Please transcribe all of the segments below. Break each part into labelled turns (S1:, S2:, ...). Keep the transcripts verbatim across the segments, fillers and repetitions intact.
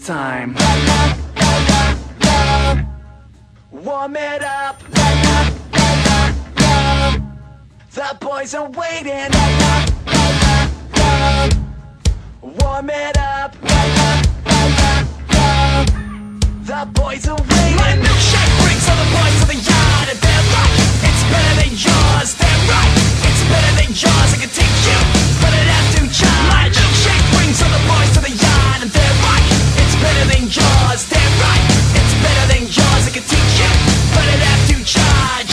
S1: time. Warm it up. The boys are waiting. Warm it up. The boys are waiting. My milkshake brings all the boys to the yard, and they're right, it's better than yours. They're right, it's better than yours. I can take you, but it have to charge. My milkshake brings all the boys to the yard, and they're right, it's better than yours. They're right, it's better than yours. I can teach you, but it have to charge.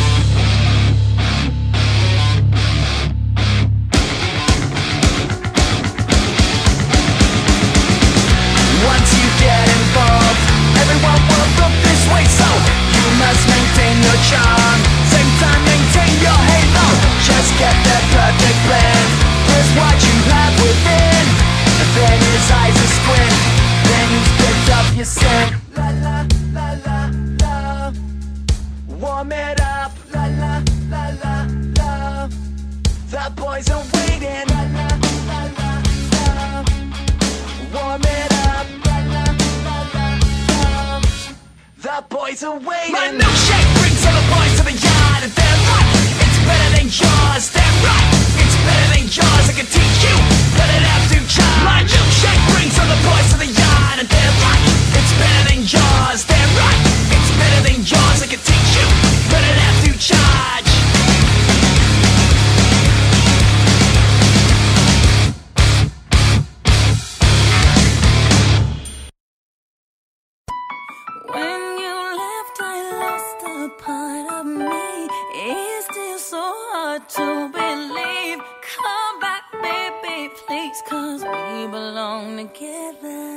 S1: Once you get involved, everyone will look this way, so you must maintain your charm. Same time, maintain your halo. Just get that perfect blend. Here's what you have within. And then his eyes are squint. Then he's picked up your scent. La la la la la. Warm it up. La la la la la. The boys are waiting. La la la la la. Warm it up. La la la la la. The boys are waiting. My milkshake brings all the boys to the yard, and they're right, it's better than yours. They're right, it's better than yours. I can teach you, but it have to charge. My milkshake brings all the boys to the yard, and they're right, it's better than yours. They're right, it's better than yours. I can teach you, but it have to charge.
S2: When you left, I lost a part of me. It's still so hard to believe. Come back, baby, please, cause we belong together.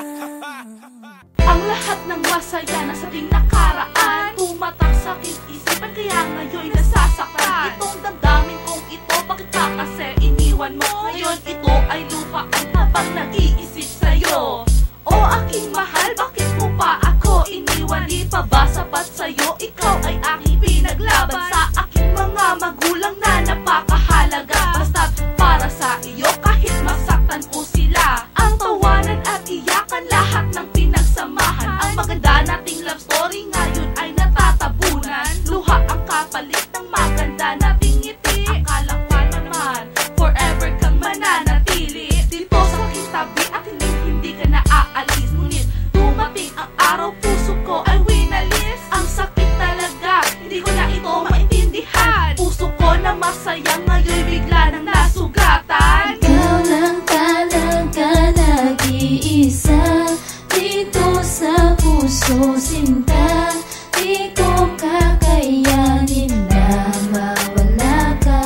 S3: Ang lahat ng masaya na sa ating nakaraan, tumatak sa aking isipan, kaya ngayon'y nasasaktan. Itong damdamin kong ito, bakit ka kasi iniwan mo? Ngayon ito ay lupaan habang nag-iisip sa'yo. O aking mahal, bakit mo pa ako iniwan? Di pa ba sapat sa'yo? Ikaw ay aking pinaglaban. Sa aking mga magulang na napakahalaga. Basta't para sa iyo, kahit masaktan ko sila. Ang tawanan at iyakan, lahat ng pinagsamahan. Ang maganda nating love story ngayon ay natatabunan. Luha ang kapalit ng maganda nating ngiti. Akala pa naman, forever kang mananatili dito sa aking tabi at hindi hindi ka na aalis. Ngunit dumating ang araw, puso ko ay winalis. Ang sakit talaga, hindi ko na ito maintindihan. Puso ko na masaya ngayon bigla nang nasugatan.
S2: Ikaw lang talaga nag-iisa dito sa puso, sinta. Di ko kakayanin na mawala ka.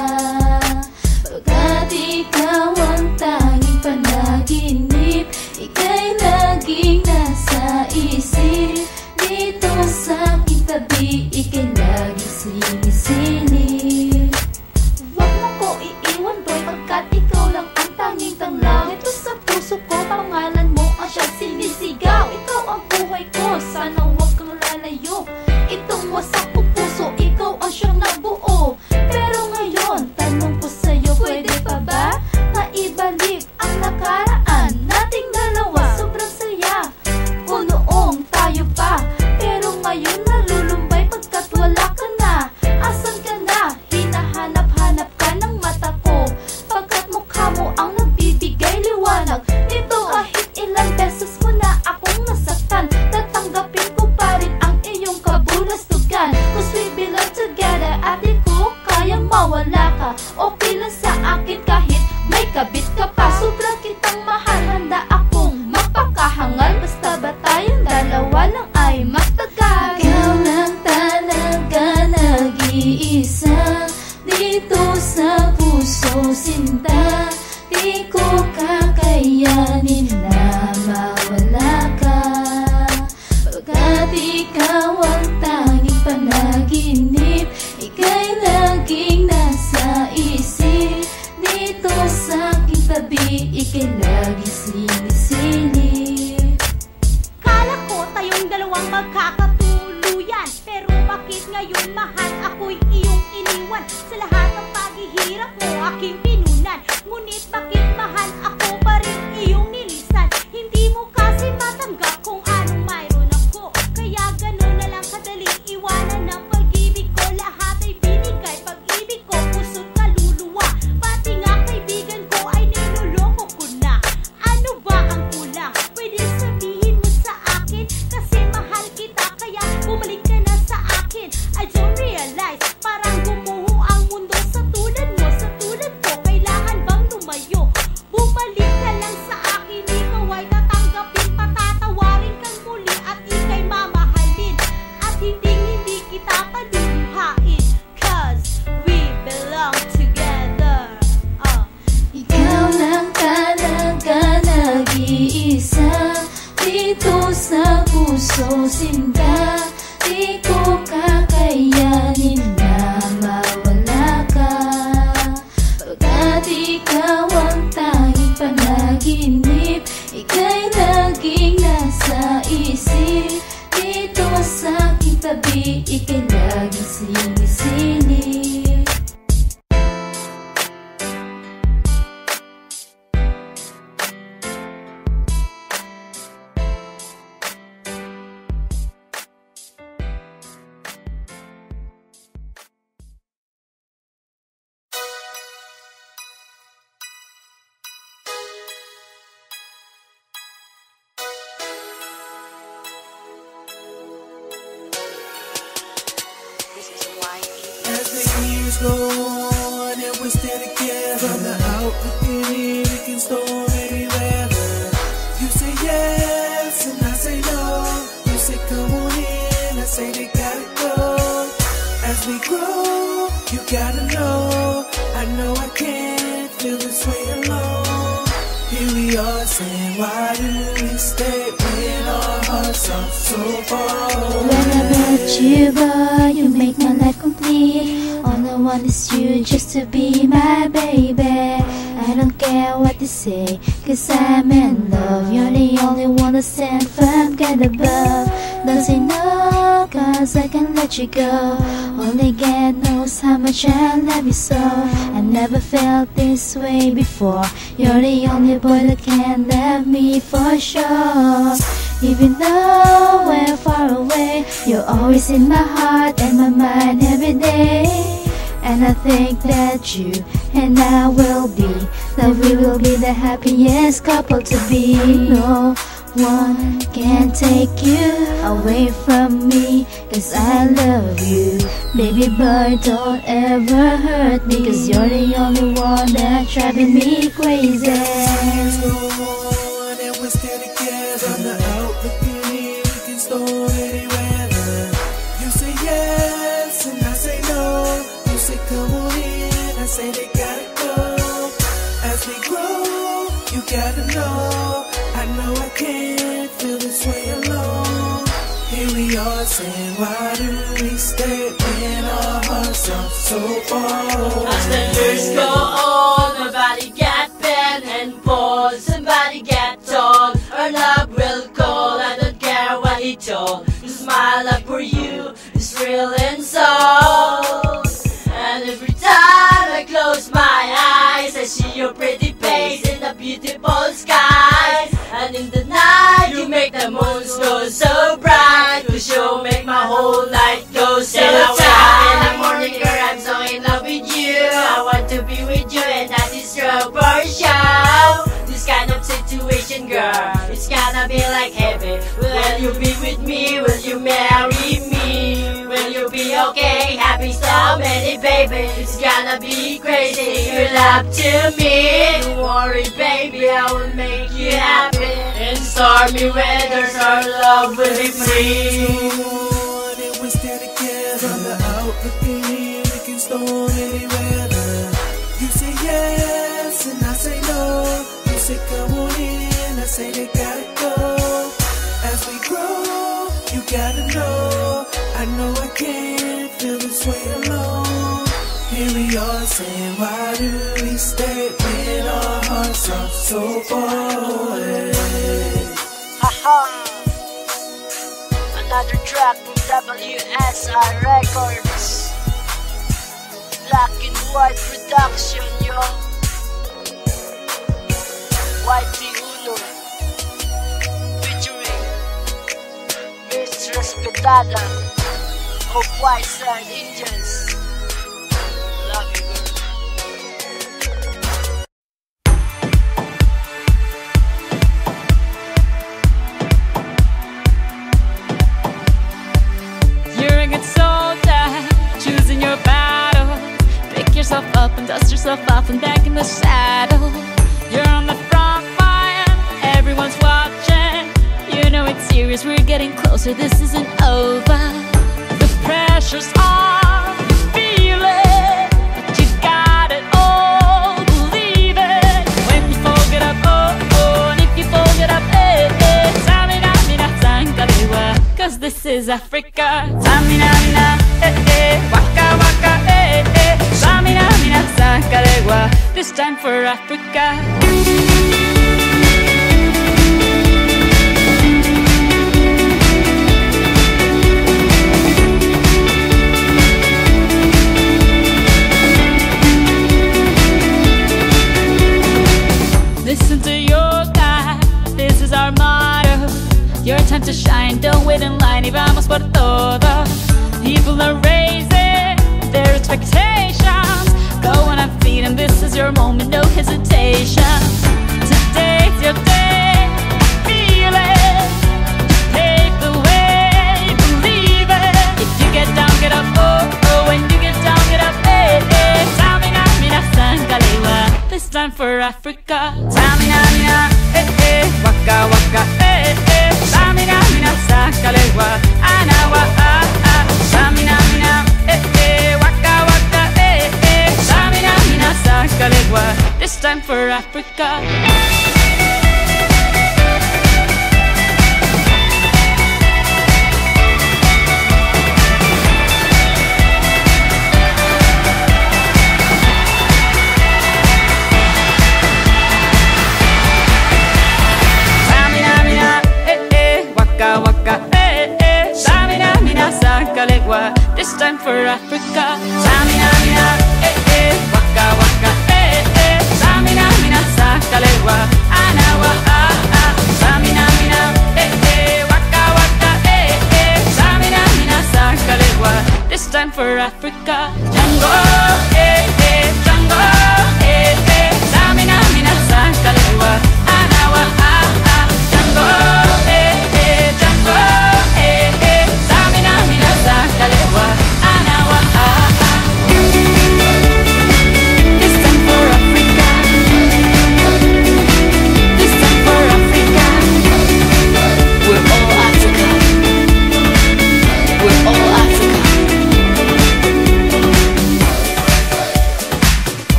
S2: Pagkat ikaw ang tanging panaginip, ika'y laging nasa isip. Dito sa aking tabi, ika'y laging sinisilip.
S3: Huwag mo ko iiwan, boy, pagkat ikaw lang ang tanging tanglaw. Ito sa puso ko, pangalan mo ang siyang sinisigaw. Ikaw ang buhay ko, sana huwag kang lalayo. Itong wasak kong puso, ikaw ang siyang nabuo. Pero ngayon, tanong ko sa'yo, pwede pa ba maibalik ang nakaraan nating dalawa? Sobrang saya ko noong tayo pa, pero ngayon nalulumbay pagkat wala ka na. Asan ka na? Hinahanap-hanap ka ng mata ko, pagkat mukha mo ang nagbibigay liwanag. Dito kahit ilang beses mo na akong nasaktan, tatanggapin ko pa rin ang iyong kabulastugan. Cause we belong together at di ko kayang mawala ka. Okay lang sa akin kahit may kabit ka pa. Sobrang kitang mahal, handa akong mapakahangal. Basta ba tayong dalawa lang ay magtagal.
S2: Ikaw lang talaga nag-iisa dito sa puso, sinta. Di ko kakayanin na mawala ka. Pagkat ikaw ang tanging panaginip, ika'y laging nasa isip. Dito sa aking tabi, ika'y laging sinisilip.
S3: Kala ko tayong dalawang magkakatuluyan, pero bakit ngayon mahal ako'y iyong iniwan? Sa lahat ng paghihirap mo aking pinunan, ngunit bakit mahal ako pa rin iyong nilisan? Hindi mo kasi mata sinta. Di ko kakayanin na mawala ka. Pagkat ikaw ang tanging panaginip, ika'y laging nasa isip. Dito sa aking tabi, ika'y laging sinisilip.
S1: As the years go on and we stay together, from the outlook in, we can storm any weather. You say yes and I say no. You say come on in, I say they gotta go. As we grow, you gotta know, I know I can't feel this way alone. Here we are saying, why do we stay when our hearts are so far away?
S3: When I met you, boy, you make my life complete. All I want is you just to be my baby. I don't care what they say, cause I'm in love. You're the only one that's sent from God above. Don't say no, cause I can't let you go. Only God knows how much I love you so. I never felt this way before. You're the only boy that can love me for sure. Even though we're far away, you're always in my heart and my mind every day. And I think that you and I will be, that we will be the happiest couple to be. No one can take you away from me, cause I love you. Baby boy, don't ever hurt me, cause you're the only one that's driving me crazy.
S1: Years go on and we stay together, from the outlook in, we can storm any weather. You say yes and I say no. You say come on in, I say they gotta go. As we grow, you gotta know, I know I can't feel this way alone. Here we are saying, why do we stay when our hearts are so far away?
S4: As the years go on, nobody get bent and bold. Somebody get told, our love will call. I don't care what he told, cause my love for you is real and soul. And every time I close my eyes, I see your pretty face in the beautiful skies. And in the night, you make the moons go so bright, cause you make my whole night go so tight. In the morning, girl, I'm so in love with you. I want to be with you, and that is true for sure. This kind of situation, girl, it's gonna be like heaven. Will you be with me? Will you marry me? Will you be okay? Having so many baby, it's gonna be crazy. Your love to me. Don't worry, baby, I will make you happy. In stormy weathers, our love will be free.
S1: And we stay together, from the outlook in, we can storm any weather. You say yes and I say no. You say come on in, I say they gotta go. As we grow, you gotta know, I know I can't feel this way alone. Here we are saying, why do we stay when our hearts are so far away?
S4: Haha. Another track from W S I Records. Black and White Production, yo. White T Uno featuring Miss Respetada of White Sand Indians. Love you, girl.
S2: You're a good soldier, choosing your battle. Pick yourself up and dust yourself off and back in the saddle. You're on the front line, everyone's watching. You know it's serious, we're getting closer, this isn't over. The pressure's on, feel it, but you got it all, believe it. When you fold it up, oh, oh, and if you fold it up, eh, eh, さみな皆さんからは cause this is Africa. Samina mina, eh eh, waka waka, eh eh. Samina mina, sakalegua. This time for Africa. Listen to your God, this is our motto. Your time to shine, don't wait in line. Y vamos por todo. People are raising their expectations. Go on and feed them, this is your moment, no hesitation. Today's your day, feel it. Take the way, believe it. If you get down, get up, oh, oh. When you get down, get up, eh, eh. Samina, mina, sangalewa. This time for Africa. Samina, mina, eh, eh. Waka, waka, eh, eh. Samina, mina, sangalewa. Anawa, ah, ah. Samina, mina, eh, eh. Waka, waka, eh, eh. Samina, mina, sangalewa. This time for Africa. This time for Africa. Samina mina, eh eh, waka waka, eh eh. Samina mina, sakalegua.